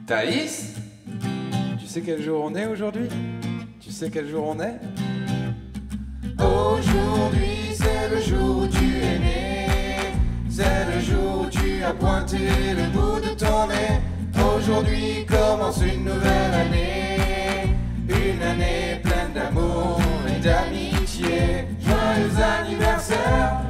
Thaïs, tu sais quel jour on est aujourd'hui? Tu sais quel jour on est? Aujourd'hui c'est le jour où tu es né. C'est le jour où tu as pointé le bout de ton nez. Aujourd'hui commence une nouvelle année. Une année pleine d'amour et d'amitié. Joyeux anniversaire.